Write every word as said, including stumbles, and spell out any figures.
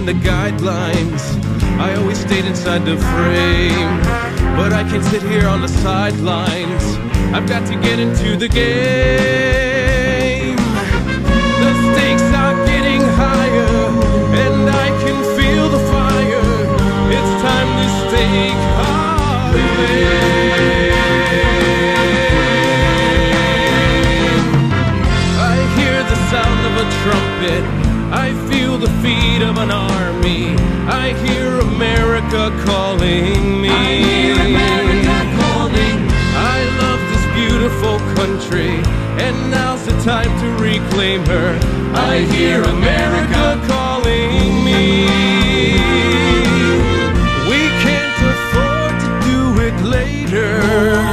the guidelines. I always stayed inside the frame, but I can sit here on the sidelines. I've got to get into the game. The stakes are getting higher, and I can feel the fire. It's time to stake our claim. I hear the sound of a trumpet. I feel the feet of an army. I hear America calling me. I hear America calling. I love this beautiful country, and now's the time to reclaim her. I hear America calling me. We can't afford to do it later.